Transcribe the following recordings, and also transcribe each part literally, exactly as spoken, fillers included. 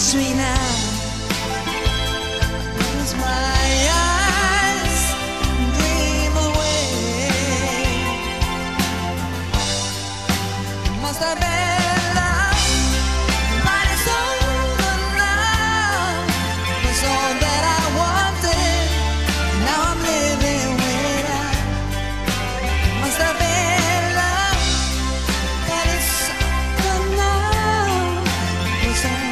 touch me now. Close my eyes, dream away. Must have been love, but it's over now. It's all that I wanted, now I'm living without. Must have been love, but it's over now. It's all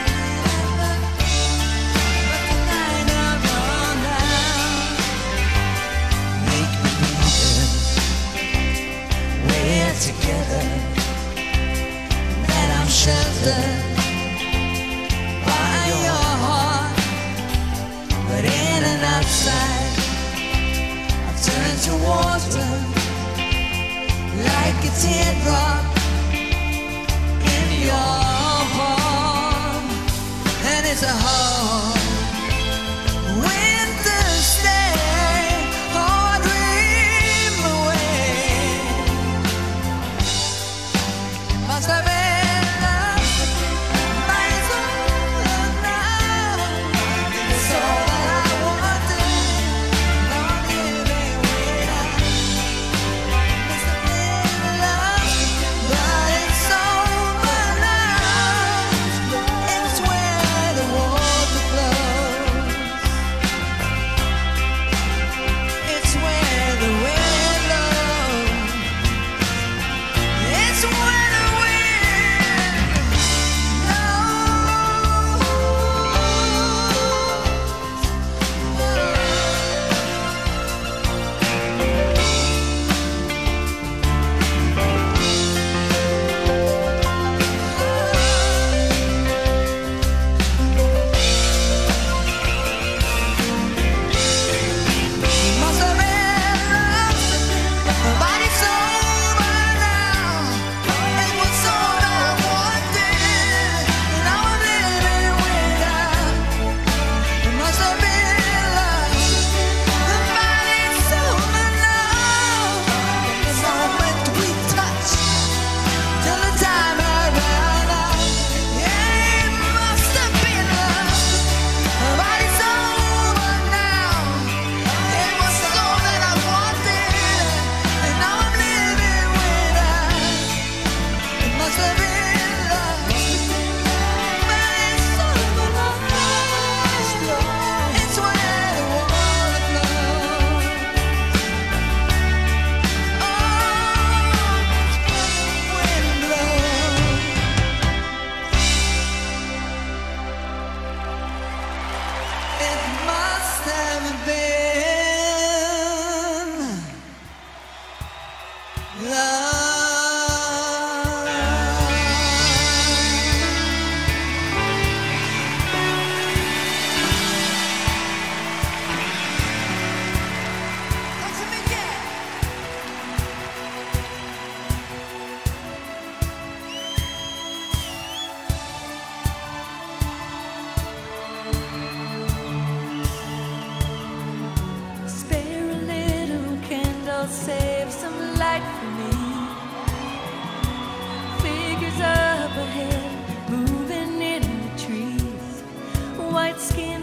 together, that I'm sheltered by your heart, but in and outside I've turned to water, like a teardrop in your palm. And it's a hard winter's day, or dream away. Must have been love, but it's over now. It's all that I wanted, now I'm living without. Must have been love, but it's over now. It's where the water flows. It's where the wind blows. It's where the save some light for me. Figures up ahead, moving in the trees. White skin